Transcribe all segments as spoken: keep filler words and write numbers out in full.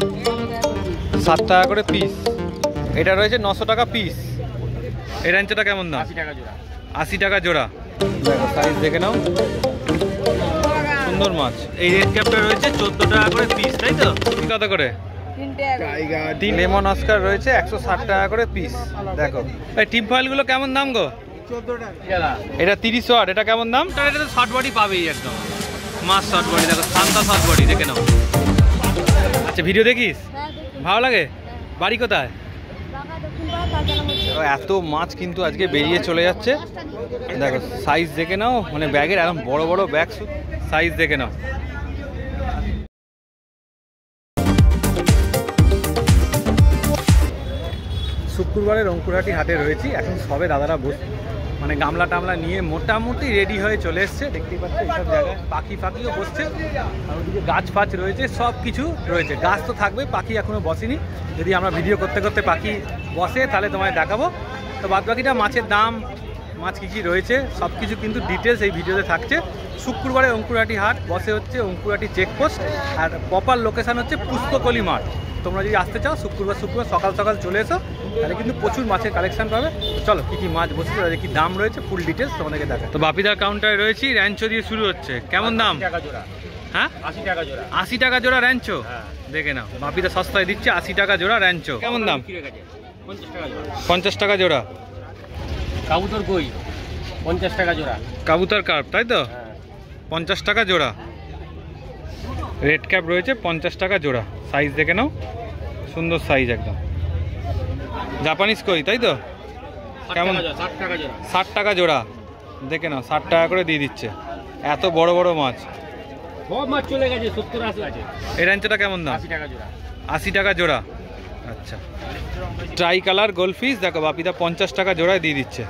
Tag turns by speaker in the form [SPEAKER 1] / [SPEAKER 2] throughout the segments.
[SPEAKER 1] সাত টাকা করে পিস। এটা রয়েছে নশো টাকা পিস। এই র্যাঞ্চোটা কেমন দাম?
[SPEAKER 2] আশি টাকা জোড়া।
[SPEAKER 1] আশি টাকা জোড়া। দেখো সাইজ দেখে নাও, সুন্দর মাছ। এই রেড ক্যাপটা রয়েছে চোদ্দ টাকা করে পিস, তাই তো? কত করে? তিন। লেমন অস্কার রয়েছে একশো ষাট টাকা করে পিস। দেখো এই টিপ ফয়েলগুলো কেমন দাম গো? এটা তিরিশ ওয়াট। এটা কেমন দাম? এটা তো শর্ট বডি পাবেই একদম, মাছ শর্ট বডি। দেখো শান্তা শর্ট বডি, দেখে নাও। আচ্ছা ভিডিও দেখিস? ভালো লাগে? বাড়ি কোথায়? এত মাছ কিন্তু আজকে বেরিয়ে চলে যাচ্ছে। দেখো সাইজ দেখে নাও, মানে ব্যাগের একদম বড় বড় ব্যাগ, সাইজ দেখে নাও। শুক্রবারের অঙ্কুরহাটি হাটে রয়েছি। এখন সবে দাদারা বস মানে গামলা টামলা নিয়ে মোটামুটি রেডি হয়ে চলে এসছে। দেখতেই পাচ্ছ এইসব জায়গায় পাখি ফাঁকিও বসছে, আর ওদিকে গাছ ফাছ রয়েছে, সব কিছু রয়েছে। গাছ তো থাকবে, পাখি এখনও বসেনি। যদি আমরা ভিডিও করতে করতে পাখি বসে তাহলে তোমায় দেখাবো। তো বাদ বাকিটা মাছের দাম, মাছ কী কী রয়েছে সব কিছু কিন্তু ডিটেলস এই ভিডিওতে থাকছে। শুক্রবারে অঙ্কুরহাটি হাট বসে হচ্ছে অঙ্কুরহাটি চেকপোস্ট, আর প্রপার লোকেশান হচ্ছে পুষ্পকলি মাঠ। তোমরা যদি আসতে চাও শুক্রবার শুক্রবার সকাল সকাল চলে এসো, তাহলে কিন্তু প্রচুর মাছের কালেকশন পাবে। চলো কী কী মাছ বসছে, তাদের কী দাম রয়েছে, ফুল ডিটেলস তোমাদেরকে দেখা। তো বাপিদার কাউন্টারে রয়েছি, র্যাঞ্চো দিয়ে শুরু হচ্ছে। কেমন দাম? হ্যাঁ আশি টাকা জোড়া। আশি টাকা জোড়া র্যাঞ্চো, দেখে নাও বাপিদা সস্তায় দিচ্ছে। আশি টাকা জোড়া র্যাঞ্চো। কেমন দাম? পঞ্চাশ টাকা জোড়া।
[SPEAKER 2] কাবুতর কই পঞ্চাশ টাকা জোড়া।
[SPEAKER 1] কাবুতর কার্প, তাই তো? পঞ্চাশ টাকা জোড়া। রেড ক্যাপ রয়েছে পঞ্চাশ টাকা জোড়া। সাইজ দেখে নাও, সুন্দর সাইজ একদম। জাপানিজ কই, তাই তো? কেমন? ষাট টাকা জোড়া। দেখে নাও ষাট টাকা করে দিয়ে দিচ্ছে। এত বড় বড় মাছ,
[SPEAKER 2] সব মাছ চলে গেছে, সত্তর আশি আছে।
[SPEAKER 1] এই র্যাঞ্চোটা কেমন দাম?
[SPEAKER 2] আশি টাকা জোড়া।
[SPEAKER 1] আশি টাকা জোড়া। আচ্ছা ট্রাই কালার গোল্ডফিশ দেখো বাপিদা পঞ্চাশ টাকা জোড়ায় দিয়ে দিচ্ছে।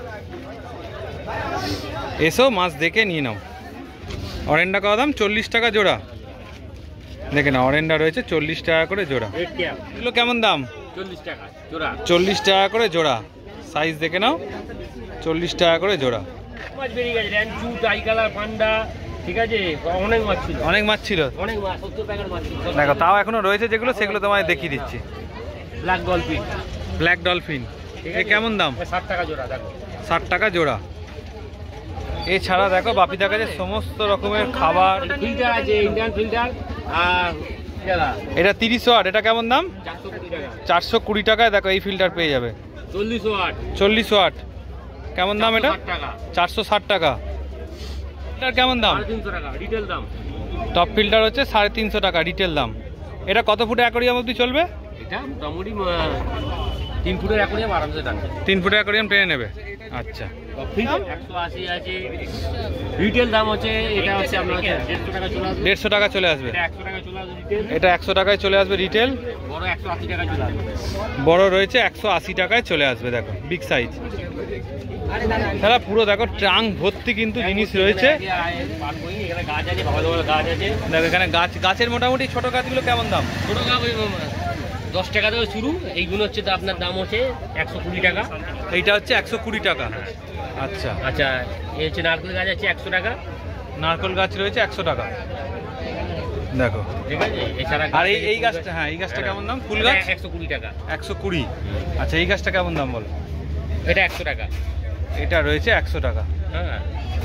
[SPEAKER 1] এসো মাছ দেখে নিয়ে নাও। অরেন্ডা কত দাম? চল্লিশ টাকা জোড়া। দেখে না অরেন্ডা রয়েছে চল্লিশ টাকা করে জোড়া। এগুলো কেমন দাম?
[SPEAKER 2] চল্লিশ টাকা জোড়া।
[SPEAKER 1] চল্লিশ টাকা করে জোড়া। সাইজ দেখে নাও, চল্লিশ টাকা করে জোড়া।
[SPEAKER 2] মাছ বেরিয়ে গেছে, র্যাঞ্চু, টাই কালার, পান্ডা, ঠিক আছে, অনেক মাছ ছিল।
[SPEAKER 1] অনেক মাছ ছিল,
[SPEAKER 2] অনেক মাছ, সত্তর টাকার মাছ ছিল।
[SPEAKER 1] দেখো তাও এখনো রয়েছে যেগুলো, সেগুলো তোমায় দেখিয়ে দিচ্ছি।
[SPEAKER 2] Black dolphin.
[SPEAKER 1] ব্ল্যাক ডলফিন এই কেমন দাম?
[SPEAKER 2] ষাট টাকা জোড়া। দেখো
[SPEAKER 1] ষাট টাকা জোড়া। এছাড়া দেখো বাপিদার কাছে সমস্ত রকমের খাবার।
[SPEAKER 2] ফিল্টার আছে, ইন্ডিয়ান ফিল্টার। আর
[SPEAKER 1] এটা তিরিশ ওয়াট। এটা কেমন দাম? চারশো কুড়ি টাকায় দেখো এই ফিল্টার পেয়ে যাবে।
[SPEAKER 2] চল্লিশ ওয়াট।
[SPEAKER 1] চল্লিশ ওয়াট কেমন দাম? এটা চারশো ষাট টাকা। এটার কেমন দাম?
[SPEAKER 2] তিনশো টাকা রিটেল দাম।
[SPEAKER 1] টপ ফিল্টার হচ্ছে সাড়ে তিনশো টাকা রিটেল দাম। এটা কত ফুটে অ্যাকোরিয়াম অবধি চলবে?
[SPEAKER 2] এটা মোটামুটি তিন ফুটের অ্যাকোরিয়াম আরামসে টানবে।
[SPEAKER 1] তিন ফুটের অ্যাকোরিয়াম টেনে নেবে। আচ্ছা
[SPEAKER 2] একশো আশি আছে। রিটেল দাম হচ্ছে এটা হচ্ছে আপনার দেড়শো টাকা চলে আসবে।
[SPEAKER 1] দেড়শো টাকা চলে আসবে।
[SPEAKER 2] একশো টাকা চলে আসবে রিটেল।
[SPEAKER 1] এটা একশো টাকায় চলে আসবে রিটেল।
[SPEAKER 2] বড় একশো আশি টাকা চলে আসবে।
[SPEAKER 1] বড় রয়েছে একশো আশি টাকায় চলে আসবে। দেখো বিগ সাইজ। তারা পুরো দেখো ট্রাঙ্ক ভর্তি কিন্তু জিনিস রয়েছে। দেখো এখানে গাছ, গাছের মোটামুটি ছোট গাছগুলো কেমন দাম?
[SPEAKER 2] ছোট গাছ দশ টাকা থেকে শুরু। এইগুলো হচ্ছে আপনার দাম হচ্ছে একশো কুড়ি টাকা।
[SPEAKER 1] এইটা হচ্ছে একশো কুড়ি টাকা। আচ্ছা
[SPEAKER 2] আচ্ছা এই হচ্ছে নারকেল গাছ আছে একশো টাকা।
[SPEAKER 1] নারকেল গাছ রয়েছে একশো টাকা। দেখো
[SPEAKER 2] ঠিক আছে। এছাড়া
[SPEAKER 1] আর এই এই গাছটা, হ্যাঁ এই গাছটা কেমন দাম? ফুল গাছ
[SPEAKER 2] একশো কুড়ি টাকা।
[SPEAKER 1] একশো কুড়ি। আচ্ছা এই গাছটা কেমন দাম বলো?
[SPEAKER 2] এটা একশো টাকা।
[SPEAKER 1] এটা রয়েছে একশো টাকা।
[SPEAKER 2] হ্যাঁ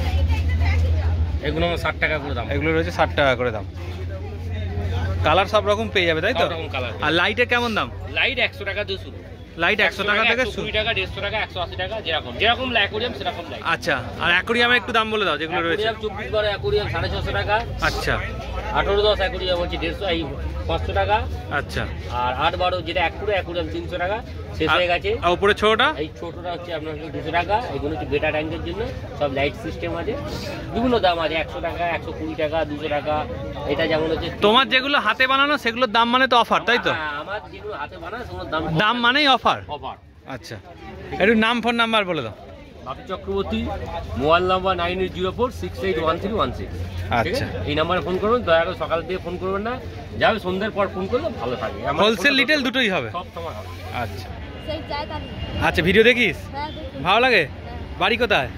[SPEAKER 2] এগুলো ষাট টাকা করে দাম।
[SPEAKER 1] এগুলো রয়েছে ষাট টাকা করে দাম। কালার সব রকম পেয়ে যাবে, তাই তো? আর লাইটের কেমন দাম?
[SPEAKER 2] লাইট একশো টাকা দিয়ে শুরু।
[SPEAKER 1] লাইট একশো টাকা থেকে শুরু।
[SPEAKER 2] কুড়ি টাকা, দেড়শো টাকা, একশো আশি টাকা, যেরকম যেরকম অ্যাকোরিয়াম সেরকম লাইট।
[SPEAKER 1] আচ্ছা আর অ্যাকোরিয়ামের একটু দাম বলে দাও যেগুলো রয়েছে।
[SPEAKER 2] চব্বিশ বারো অ্যাকোরিয়াম সাড়ে ছশো টাকা।
[SPEAKER 1] আচ্ছা
[SPEAKER 2] আঠারো দশ অ্যাকোরিয়াম হচ্ছে দেড়শো এই পাঁচশো টাকা।
[SPEAKER 1] আচ্ছা
[SPEAKER 2] আর আট বারো যেটা এক পুরো অ্যাকোরিয়াম তিনশো টাকা শেষ হয়ে গেছে।
[SPEAKER 1] আর উপরে ছোটটা?
[SPEAKER 2] এই ছোটটা হচ্ছে আপনার দুশো টাকা। এগুলো হচ্ছে বেটা ট্যাঙ্কের জন্য, সব লাইট সিস্টেম আছে, বিভিন্ন দাম আছে। একশো টাকা, একশো কুড়ি টাকা, দুশো টাকা। এটা যেমন হচ্ছে
[SPEAKER 1] তোমার যেগুলো হাতে বানানো সেগুলোর দাম মানে তো অফার, তাই তো?
[SPEAKER 2] আমার যেগুলো হাতে বানানো সেগুলোর দাম
[SPEAKER 1] দাম মানেই অফার।
[SPEAKER 2] অফার।
[SPEAKER 1] আচ্ছা একটু নাম ফোন নাম্বার বলে দাও।
[SPEAKER 2] Bapi Chakraborty, mobile number nine eight zero four six eight one three one six.
[SPEAKER 1] আচ্ছা
[SPEAKER 2] এই নাম্বারে ফোন করবেন, দয়া করে সকাল দিয়ে ফোন করবেন না, যাবে সন্ধ্যের পর ফোন করলে ভালো থাকবে।
[SPEAKER 1] হোলসেল রিটেল দুটোই হবে?
[SPEAKER 2] সব সময় হবে।
[SPEAKER 1] আচ্ছা আচ্ছা ভিডিও দেখিস? ভালো লাগে? বাড়ি কোথায়?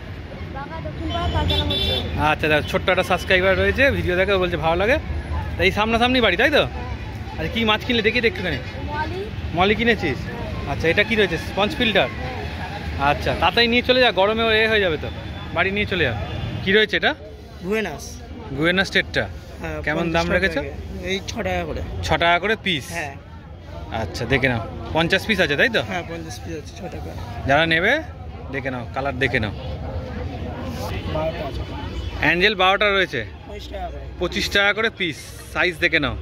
[SPEAKER 1] আচ্ছা ছোট্ট একটা সাবস্ক্রাইবার রয়েছে, ভিডিও দেখে বলছে ভালো লাগে। এই সামনাসামনি বাড়ি, তাই তো? আচ্ছা কি মাছ কিনলে দেখি একটুখানি। মলি কিনেছিস? আচ্ছা এটা কি রয়েছে? Sponge filter. আচ্ছা তাড়াতাড়ি নিয়ে চলে যা, গরমে এ হয়ে যাবে তো, বাড়ি নিয়ে চলে যা। কি রয়েছে এটা?
[SPEAKER 3] বুয়েনাস।
[SPEAKER 1] গুয়েনা স্টেটটা কেমন দাম রেখেছো?
[SPEAKER 3] এই ছ টাকা করে।
[SPEAKER 1] ছ টাকা করে পিস?
[SPEAKER 3] হ্যাঁ।
[SPEAKER 1] আচ্ছা দেখে নাও, পঞ্চাশ পিস আছে তাই তো?
[SPEAKER 3] হ্যাঁ পঞ্চাশ পিস আছে, ছ টাকা।
[SPEAKER 1] যারা নেবে দেখে নাও, কালার দেখে নাও। অ্যাঞ্জেল বারোটা রয়েছে, পঁচিশ টাকা করে পিস। সাইজ দেখে নাও,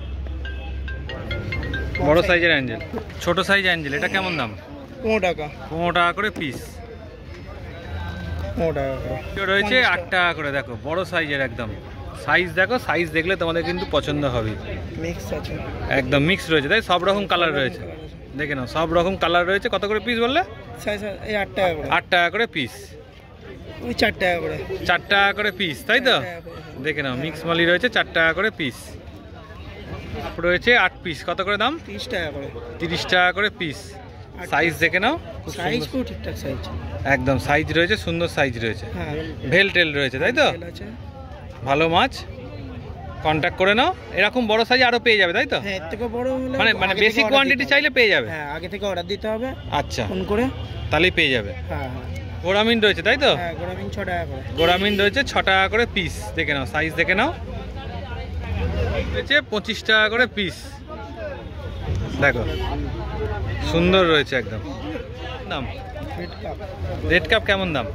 [SPEAKER 1] বড় সাইজের অ্যাঞ্জেল, ছোট সাইজ অ্যাঞ্জেল। এটা কেমন দাম?
[SPEAKER 3] পনেরো টাকা।
[SPEAKER 1] পনেরো টাকা করে পিস।
[SPEAKER 3] পনেরো টাকা করে
[SPEAKER 1] রয়েছে আট টাকা করে। দেখো বড় সাইজের একদম, সাইজ দেখো, সাইজ দেখলে তোমাদের কিন্তু পছন্দ হবে।
[SPEAKER 3] মিক্স আছে,
[SPEAKER 1] একদম মিক্স রয়েছে তাই, সব রকম কালার রয়েছে। দেখে নাও সব রকম কালার রয়েছে। কত করে পিস বললে?
[SPEAKER 3] সাইজ এই আট টাকা করে।
[SPEAKER 1] আট টাকা করে পিস।
[SPEAKER 3] ওই চার টাকা করে।
[SPEAKER 1] চার টাকা করে পিস তাই তো? দেখে নাও মিক্স মালি রয়েছে, চার টাকা করে পিস। রয়েছে আট পিস, কত করে দাম?
[SPEAKER 3] তিরিশ টাকা করে।
[SPEAKER 1] তিরিশ টাকা করে পিস। সাইজ দেখে নাও,
[SPEAKER 3] সাইজ পুরো ঠিকঠাক সাইজ,
[SPEAKER 1] একদম সাইজ রয়েছে, সুন্দর সাইজ রয়েছে।
[SPEAKER 3] হ্যাঁ
[SPEAKER 1] ভেল টেল রয়েছে তাই তো? ভালো মাছ, কন্ট্যাক্ট করে নাও। এরকম বড় সাইজ আরো পেয়ে যাবে তাই তো?
[SPEAKER 3] হ্যাঁ এর থেকে বড় হলে
[SPEAKER 1] মানে মানে বেশি কোয়ান্টিটি চাইলে পেয়ে যাবে।
[SPEAKER 3] হ্যাঁ আগে থেকে অর্ডার দিতে হবে।
[SPEAKER 1] আচ্ছা
[SPEAKER 3] ফোন করে,
[SPEAKER 1] তাহলেই পেয়ে যাবে।
[SPEAKER 3] হ্যাঁ হ্যাঁ।
[SPEAKER 1] গোরামিন রয়েছে তাই তো?
[SPEAKER 3] হ্যাঁ গোরামিন ছ টাকা করে।
[SPEAKER 1] গোরামিন রয়েছে ছ টাকা করে পিস। দেখে নাও সাইজ দেখে নাও, রয়েছে পঁচিশ টাকা করে পিস। দেখো সুন্দর রয়েছে একদম। দাম রেড কাপ কেমন দাম?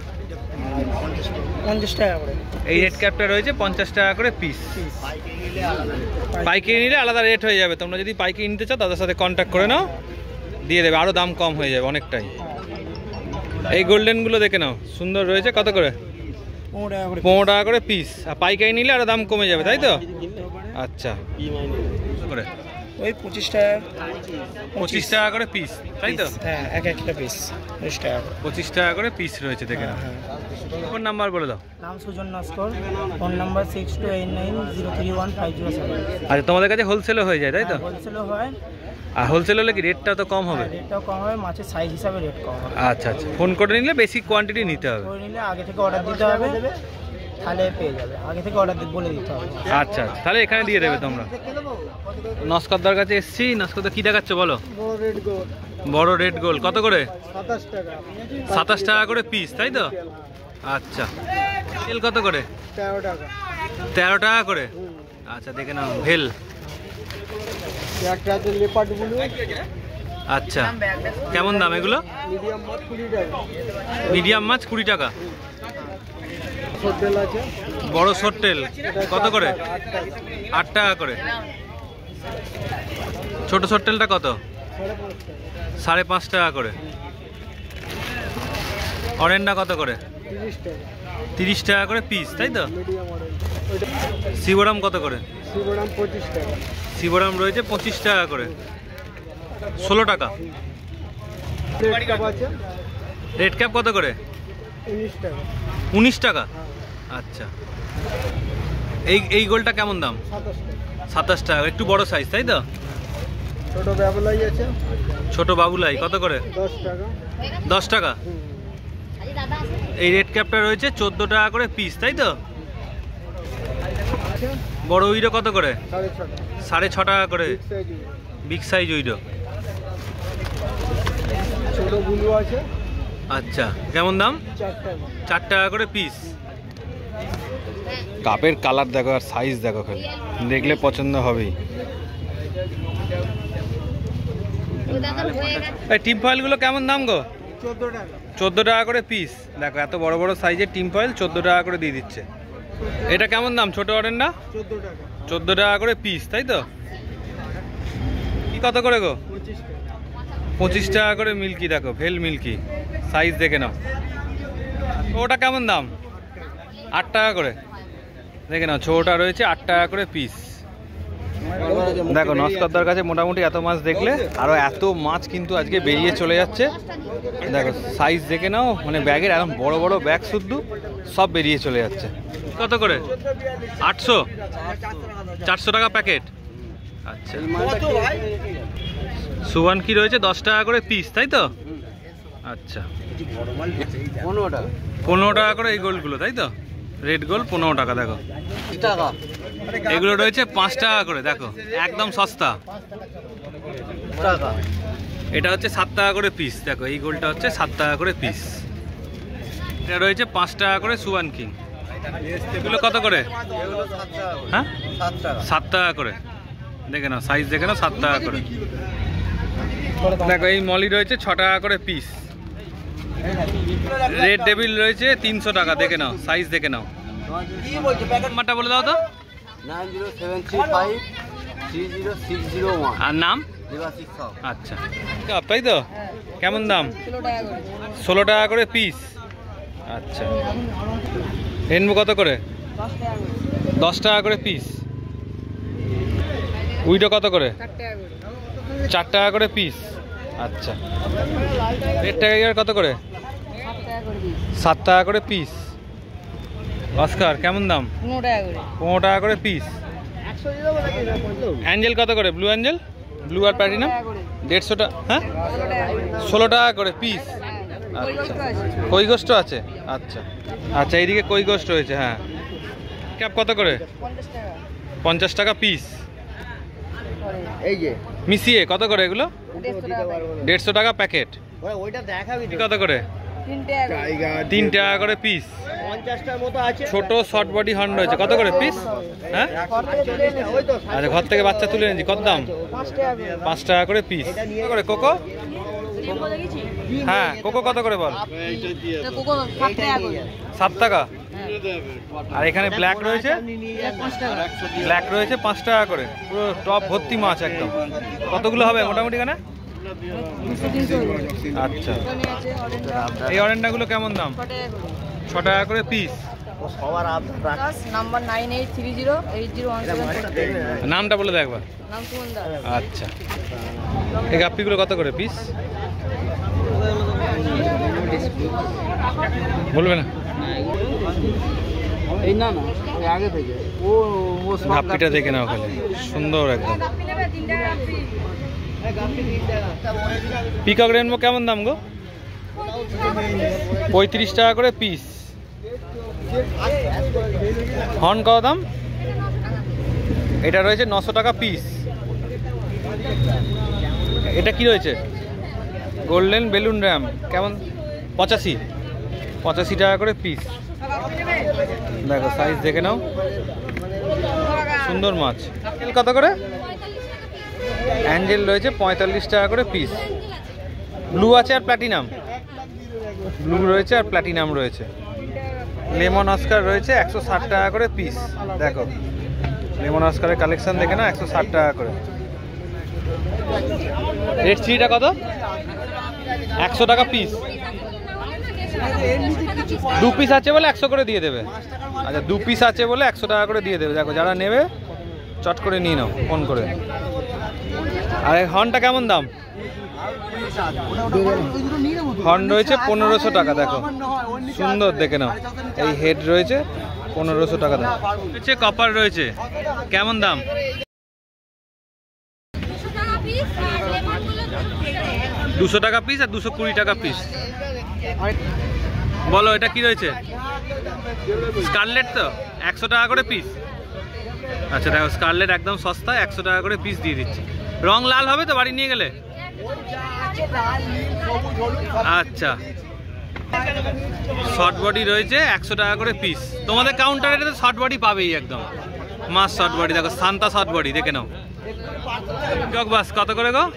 [SPEAKER 3] পঞ্চাশ টাকা করে।
[SPEAKER 1] এই রেড ক্যাপটা রয়েছে পঞ্চাশ টাকা করে পিস। পাইকারি নিলে আলাদা রেট হয়ে যাবে, তোমরা যদি পাইকারি নিতে চাও তাদের সাথে কন্ট্যাক্ট করে নাও, দিয়ে দেবে, আরও দাম কম হয়ে যাবে অনেকটাই। এই গোল্ডেনগুলো দেখে নাও, সুন্দর রয়েছে। কত করে? পনেরো টাকা করে পিস। আর পাইকারি নিলে আরও দাম কমে যাবে তাই তো? আচ্ছা করে
[SPEAKER 3] ওই পঁচিশ টাকা।
[SPEAKER 1] পঁচিশ টাকা করে পিস তাই তো?
[SPEAKER 3] হ্যাঁ এক একটা পিস পঁচিশ টাকা করে।
[SPEAKER 1] পঁচিশ টাকা করে পিস রয়েছে দেখে নাও। ফোন নাম্বার বলে দাও।
[SPEAKER 3] নাম Sujan Naskar, phone number six two eight nine zero three one five zero seven.
[SPEAKER 1] আচ্ছা তোমাদের কাছে হোলসেলও হয়ে যায় তাই তো?
[SPEAKER 3] হোলসেলও হয়।
[SPEAKER 1] আর হোলসেল হলে কি রেটটা তো কম হবে?
[SPEAKER 3] রেটটাও কম হবে, মাছের সাইজ হিসাবে রেট কম হবে।
[SPEAKER 1] আচ্ছা আচ্ছা, ফোন করে নিলে বেশি কোয়ান্টিটি নিতে হবে।
[SPEAKER 3] করে নিলে আগে থেকে অর্ডার দিতে হবে, তাহলে পেয়ে যাবে। আগে থেকে অর্ডার বলে দিতে হবে।
[SPEAKER 1] আচ্ছা আচ্ছা, তাহলে এখানে দিয়ে দেবে তোমরা। নস্করদার কাছে এসছি, নস্করদা কি দেখাচ্ছ বলো?
[SPEAKER 3] বড় রেড গোল।
[SPEAKER 1] বড় রেড গোল কত করে?
[SPEAKER 3] সাতাশ টাকা।
[SPEAKER 1] সাতাশ টাকা করে পিস তাই তো? আচ্ছা তেল কত করে?
[SPEAKER 3] তেরো টাকা।
[SPEAKER 1] তেরো টাকা করে। আচ্ছা দেখে নাও ভেল।
[SPEAKER 3] একটা আছে লেপার্ড ব্লু।
[SPEAKER 1] আচ্ছা কেমন দাম এগুলো?
[SPEAKER 3] মিডিয়াম মাছ কুড়ি টাকা।
[SPEAKER 1] মিডিয়াম মাছ কুড়ি টাকা।
[SPEAKER 3] হোটেল আছে
[SPEAKER 1] বড় সট্টেল কত করে? আট টাকা করে। ছোট সট্টেলটা কত? সাড়ে পাঁচ টাকা করে। অরেন্ডা কত করে?
[SPEAKER 3] তিরিশ টাকা।
[SPEAKER 1] তিরিশ টাকা করে পিস তাই তো?
[SPEAKER 3] Medium orange.
[SPEAKER 1] শিবরাম কত করে?
[SPEAKER 3] শিবরাম পঁচিশ টাকা।
[SPEAKER 1] শিবরাম রয়েছে পঁচিশ টাকা করে। ষোলো টাকা।
[SPEAKER 3] রেড কাপ আছে
[SPEAKER 1] রেড ক্যাপ কত করে?
[SPEAKER 3] উনিশ টাকা।
[SPEAKER 1] উনিশ টাকা। আচ্ছা এই এই গোলটা কেমন দাম?
[SPEAKER 3] সাতাশ টাকা।
[SPEAKER 1] সাতাশ টাকা, একটু বড় সাইজ তাই তো?
[SPEAKER 3] ছোট ব্যবলাই আছে
[SPEAKER 1] ছোট বাবুলাই কত করে?
[SPEAKER 3] দশ টাকা।
[SPEAKER 1] দশ টাকা। এই রেড ক্যাপটা রয়েছে চোদ্দো টাকা করে পিস তাই তো? বড় উইডো কত করে?
[SPEAKER 3] সাড়ে ছ টাকা।
[SPEAKER 1] সাড়ে ছ টাকা করে।
[SPEAKER 3] Size
[SPEAKER 1] big size widow.
[SPEAKER 3] ছোট ব্লু আছে
[SPEAKER 1] আচ্ছা কেমন দাম?
[SPEAKER 3] চার টাকা।
[SPEAKER 1] চার টাকা করে পিস। কাপের কালার দেখো আর সাইজ দেখো, খালি দেখলে পছন্দ হবেই। এই টিম ফয়েলগুলো কেমন দাম গো?
[SPEAKER 3] চোদ্দো টাকা।
[SPEAKER 1] চোদ্দো টাকা করে পিস। দেখো এত বড় বড় সাইজের টিম ফয়েল চোদ্দো টাকা করে দিয়ে দিচ্ছে। এটা কেমন দাম ছোট অরেন্ডা?
[SPEAKER 3] চোদ্দো টাকা।
[SPEAKER 1] চোদ্দো টাকা করে পিস তাই তো? কি কত করে গো?
[SPEAKER 3] পঁচিশ টাকা।
[SPEAKER 1] পঁচিশ টাকা করে মিল্কি। দেখো ভেল মিল্কি, সাইজ দেখে নাও। ওটা কেমন দাম? আট টাকা করে। দেখে নাও ছোটটা রয়েছে আট টাকা করে পিস। দেখো নস্করদার কাছে মোটামুটি এত মাছ দেখলে আরো এত মাছ কিন্তু আজকে বেরিয়ে চলে যাচ্ছে। দেখো সাইজ দেখে নাও, মানে ব্যাগের একদম বড় বড় ব্যাগ শুদ্ধ সব বেরিয়ে চলে যাচ্ছে। কত করে? আটশো। চারশো টাকা প্যাকেট। আচ্ছা সুবান কি রয়েছে দশ টাকা করে পিস তাই তো? আচ্ছা পনেরো টাকা করে এই গোলগুলো তাই তো? রেড গোল পনেরো টাকা। দেখো এগুলো রয়েছে পাঁচ টাকা করে, দেখো একদম সস্তা। এটা হচ্ছে সাত টাকা করে পিস, দেখো এই গোলটা হচ্ছে সাত টাকা করে পিস। এটা রয়েছে পাঁচ টাকা করে সুয়ান কিং। এগুলো কত করে? হ্যাঁ সাত টাকা করে, দেখে নাও সাইজ দেখে নাও, সাত টাকা করে। দেখো এই মলি রয়েছে ছ টাকা করে পিস। রেড ডেভিল রয়েছে তিনশো টাকা, দেখে নাও সাইজ দেখে নাও। নাম্বারটা বলে দাও তো।
[SPEAKER 3] Nine zero seven three five three zero six zero one.
[SPEAKER 1] আর নাম? আচ্ছা তাই তো। কেমন দাম? ষোলো টাকা করে পিস। আচ্ছা রেনবো কত করে? দশ টাকা করে পিস। উইডো কত করে? চার টাকা করে পিস। আচ্ছা রেড টাইগার কত করে? সাত টাকা করে পিস। অস্কার কেমন দাম? পনেরো টাকা করে পিস। অ্যাঞ্জেল কত করে? ব্লু অ্যাঞ্জেল, ব্লু আর প্লাটিনাম দেড়শো টাকা। হ্যাঁ ষোলো টাকা করে পিস। আচ্ছা কই গোস্ট আছে? আচ্ছা আচ্ছা এইদিকে কই গোস্ট রয়েছে। হ্যাঁ ক্যাপ কত করে? পঞ্চাশ টাকা পিস।
[SPEAKER 3] এই যে
[SPEAKER 1] মিশিয়ে কত করে এগুলো? দেড়শো টাকা প্যাকেট। কত করে? তিন টাকা করে পিস। ছোট শর্ট বডি হর্ন রয়েছে, কত করে পিস? হ্যাঁ আচ্ছা ঘর থেকে বাচ্চা তুলে এনেছি, কত দাম? পাঁচ টাকা করে পিস। কত করে কোকো? হ্যাঁ কোকো কত করে বল? সাত টাকা। আর এখানে ব্ল্যাক রয়েছে, ব্ল্যাক রয়েছে পাঁচ টাকা করে। পুরো টপ ভর্তি মাছ একদম। কতগুলো হবে মোটামুটি এখানে? আচ্ছা এই অরেন্ডাগুলো কেমন দাম? ছ টাকা করে পিস। নামটা বলে দেখ একবার। আচ্ছা এই গাপ্পিগুলো কত করে পিস? বলবে না?
[SPEAKER 3] এই না না আগে থেকে ও
[SPEAKER 1] গাপ্পিটা দেখে নাও খালি, সুন্দর একদম। পিকক রেনবো কেমন দাম গো? পঁয়ত্রিশ টাকা করে পিস। হর্ন কত দাম? এটা রয়েছে নশো টাকা পিস। এটা কি রয়েছে? গোল্ডেন বেলুন র্যাম কেমন? পঁচাশি পঁচাশি টাকা করে পিস। দেখো সাইজ দেখে নাও, সুন্দর মাছ। কত করে? অ্যাঞ্জেল রয়েছে পঁয়তাল্লিশ টাকা করে পিস। ব্লু আছে আর প্ল্যাটিনাম, ব্লু রয়েছে আর প্ল্যাটিনাম রয়েছে। লেমন অস্কার রয়েছে একশো ষাট টাকা করে পিস। দেখো লেমন অস্কারের কালেকশন দেখে না, একশো ষাট টাকা করে। রেড চিলিটা কত? একশো টাকা পিস। দু পিস আছে বলে একশো করে দিয়ে দেবে। আচ্ছা দু পিস আছে বলে একশো টাকা করে দিয়ে দেবে। দেখো যারা নেবে চট করে নিয়ে নাও ফোন করে। আর এই হর্নটা কেমন দাম? হর্ন রয়েছে পনেরোশো টাকা। দেখো সুন্দর দেখে নাও, এই হেড রয়েছে পনেরোশো টাকা দাম। রয়েছে কপার রয়েছে, কেমন দাম? দুশো টাকা পিস আর দুশো কুড়ি টাকা পিস। বলো এটা কি রয়েছে? স্কারলেট তো একশো টাকা করে পিস। আচ্ছা দেখো স্কারলেট একদম সস্তা, একশো টাকা করে পিস দিয়ে দিচ্ছি। রং লাল হবে তো বাড়ি নিয়ে গেলে? আচ্ছা শর্ট বডি রয়েছে একশো টাকা করে পিস। তোমাদের কাউন্টারে তো শর্ট বডি পাবেই একদম মাছ শর্ট বডি। দেখো সান্তা শর্ট বডি দেখে নাও। বাস কত করে গো?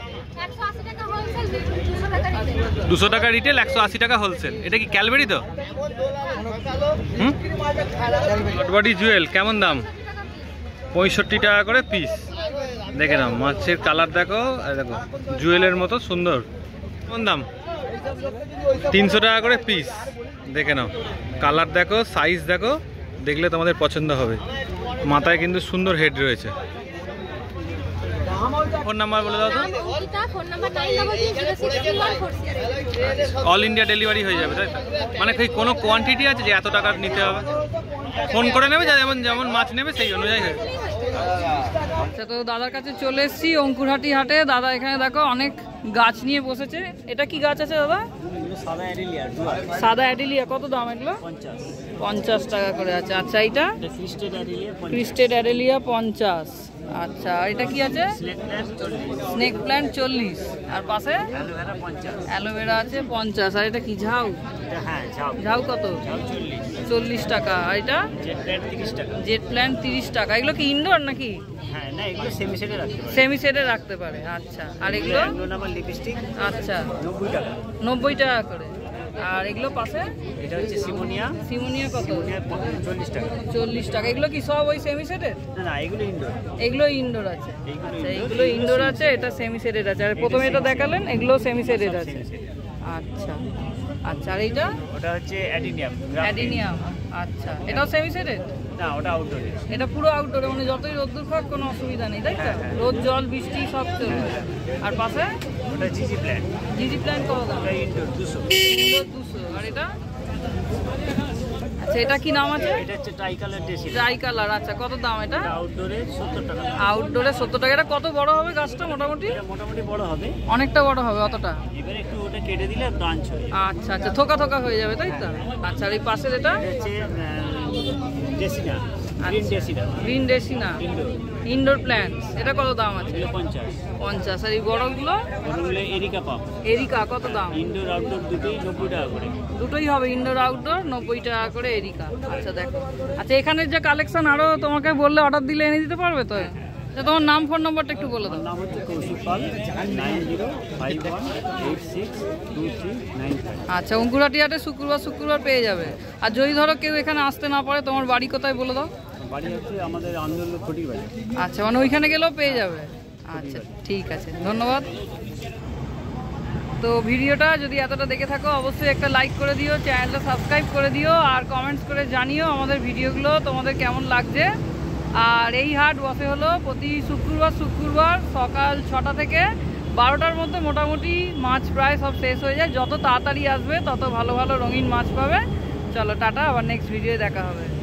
[SPEAKER 1] দুশো টাকা রিটেল, একশো আশি টাকা হোলসেল। এটা কি ক্যালবেরি তো? হুম শর্ট বডি জুয়েল কেমন দাম? পঁয়ষট্টি টাকা করে পিস। দেখে নাও মাছের কালার দেখো, দেখো জুয়েলের মতো সুন্দর। কোন দাম? তিনশো টাকা করে পিস। দেখে নাও কালার দেখো, সাইজ দেখো, দেখলে তোমাদের পছন্দ হবে। মাথায় কিন্তু সুন্দর হেড রয়েছে। ফোন নাম্বার বলে দাও তো। অল ইন্ডিয়া ডেলিভারি হয়ে যাবে তাই তো? মানে কোনো কোয়ান্টিটি আছে যে এত টাকা নিতে হবে? ফোন করে নেবে, যেমন যেমন মাছ নেবে সেই অনুযায়ী হবে।
[SPEAKER 4] আচ্ছা তো দাদার কাছে চলে এসেছি অঙ্কুরহাটি হাটে। দাদা এখানে দেখো অনেক গাছ নিয়ে বসেছে। এটা কি গাছ আছে দাদা?
[SPEAKER 3] সাদা অ্যাডিলিয়া
[SPEAKER 4] সাদা অ্যাডিলিয়া কত দাম এগুলো?
[SPEAKER 3] পঞ্চাশ
[SPEAKER 4] পঞ্চাশ টাকা করে আছে। আচ্ছা এইটা
[SPEAKER 3] ক্রিস্টেড অ্যাডিলিয়া
[SPEAKER 4] ক্রিস্টেড অ্যাডেলিয়া পঞ্চাশ। আচ্ছা আর এটা কি আছে? স্নেক প্ল্যান্ট চল্লিশ। আর পাশে
[SPEAKER 3] অ্যালোভেরা পঞ্চাশ।
[SPEAKER 4] অ্যালোভেরা আছে পঞ্চাশ। আর এটা কি ঝাউ?
[SPEAKER 3] হ্যাঁ ঝাউ
[SPEAKER 4] ঝাউ কত?
[SPEAKER 3] চল্লিশ।
[SPEAKER 4] চল্লিশ টাকা। আর এটা
[SPEAKER 3] জেট প্ল্যান্ট তিরিশ টাকা।
[SPEAKER 4] জেট প্ল্যান্ট তিরিশ টাকা। এগুলো কি ইনডোর নাকি?
[SPEAKER 3] হ্যাঁ না এগুলো সেমি সেটে রাখতে পারে।
[SPEAKER 4] সেমি সেটে রাখতে পারে। আচ্ছা আর এগুলো?
[SPEAKER 3] নাম্বার লিপস্টিক
[SPEAKER 4] আচ্ছা
[SPEAKER 3] নব্বই টাকা।
[SPEAKER 4] নব্বই টাকা করে। আর এগুলো পাশে?
[SPEAKER 3] এটা হচ্ছে সিমোনিয়া।
[SPEAKER 4] সিমোনিয়া কত?
[SPEAKER 3] চল্লিশ টাকা।
[SPEAKER 4] চল্লিশ টাকা। এগুলো কি সব ওই সেমি সেটের?
[SPEAKER 3] না না এগুলো ইনডোর।
[SPEAKER 4] এগুলো ইনডোর আছে।
[SPEAKER 3] এইগুলো
[SPEAKER 4] আচ্ছা
[SPEAKER 3] indoor,
[SPEAKER 4] এগুলো ইনডোর আছে, এটা সেমি সেটেড আছে। আর প্রথমে এটা দেখালেন এগুলো সেমি সেটেড আছে। আচ্ছা আচ্ছা আর এইটা?
[SPEAKER 3] ওটা হচ্ছে অ্যাডিনিয়াম।
[SPEAKER 4] অ্যাডিনিয়াম। আচ্ছা এটাও সেমি সেটেড?
[SPEAKER 3] না ওটা আউটডোরে।
[SPEAKER 4] এটা পুরো আউটডোরে, মানে যতই রোদ্দুর খাক কোনো অসুবিধা নেই তাই তো? রোদ জল বৃষ্টি সব চলবে। আর পাশে?
[SPEAKER 3] ওটা জিজি প্ল্যান্ট।
[SPEAKER 4] জিজি প্ল্যান্ট কত দাম?
[SPEAKER 3] ওটা ইনডোর দুশো।
[SPEAKER 4] ইনডোর দুশো। আর এটা? আচ্ছা এটা কি নাম আছে?
[SPEAKER 3] এটা হচ্ছে ট্রাই কালার ডেসি।
[SPEAKER 4] Tricolour. আচ্ছা কত দাম এটা?
[SPEAKER 3] আউটডোরে সত্তর টাকা।
[SPEAKER 4] আউটডোরে সত্তর টাকা। এটা কত বড় হবে গাছটা মোটামুটি?
[SPEAKER 3] এটা মোটামুটি বড় হবে।
[SPEAKER 4] অনেকটা বড় হবে অতটা?
[SPEAKER 3] এবারে একটু ওটা কেটে দিলে ব্রাঞ্চ হয়ে যাবে।
[SPEAKER 4] আচ্ছা আচ্ছা থোকা থোকা হয়ে যাবে তাই তো? আচ্ছা আর এই পাশের এটা?
[SPEAKER 3] এটা হচ্ছে ডেসিনা। গ্রিন ডেসিনা।
[SPEAKER 4] গ্রিন ডেসিনা
[SPEAKER 3] ইনডোর।
[SPEAKER 4] Indoor plants. এটা কত দাম আছে?
[SPEAKER 3] এগুলো পঞ্চাশ।
[SPEAKER 4] পঞ্চাশ। আর এই বড়গুলো?
[SPEAKER 3] ওগুলো এরিকা পাম।
[SPEAKER 4] এরিকা কত দাম?
[SPEAKER 3] ইনডোর আউটডোর দুটোই নব্বই টাকা করে।
[SPEAKER 4] দুটোই হবে ইনডোর আউটডোর নব্বই টাকা করে এরিকা। আচ্ছা দেখো। আচ্ছা এখানের যে কালেকশন আরো তোমাকে বললে অর্ডার দিলে এনে দিতে পারবে তো? আচ্ছা তোমার নাম ফোন নাম্বারটা একটু বলে দাও।
[SPEAKER 3] আমার নাম হচ্ছে Koushik Pal. Nine zero five one eight six two three nine five.
[SPEAKER 4] আচ্ছা অঙ্কুরাটি হাটে শুক্রবার শুক্রবার পেয়ে যাবে। আর যদি ধরো কেউ এখানে আসতে না পারে তোমার বাড়ি কোথায় বলে দাও।
[SPEAKER 3] বাড়ি হচ্ছে আমাদের আন্দোলন খুঁটি বাজার।
[SPEAKER 4] আচ্ছা মানে ওইখানে গেলেও পেয়ে যাবে। আচ্ছা ঠিক আছে ধন্যবাদ। তো ভিডিওটা যদি এতটা দেখে থাকো অবশ্যই একটা লাইক করে দিও, চ্যানেলটা সাবস্ক্রাইব করে দিও, আর কমেন্টস করে জানিও আমাদের ভিডিওগুলো তোমাদের কেমন লাগছে। আর এই হাট বসে হলো প্রতি শুক্রবার শুক্রবার সকাল ছটা থেকে বারোটার মধ্যে। মোটামুটি মাছ প্রায় সব শেষ হয়ে যায়। যত তাড়াতাড়ি আসবে তত ভালো ভালো রঙিন মাছ পাবে। চলো টাটা, আবার নেক্সট ভিডিও দেখা হবে।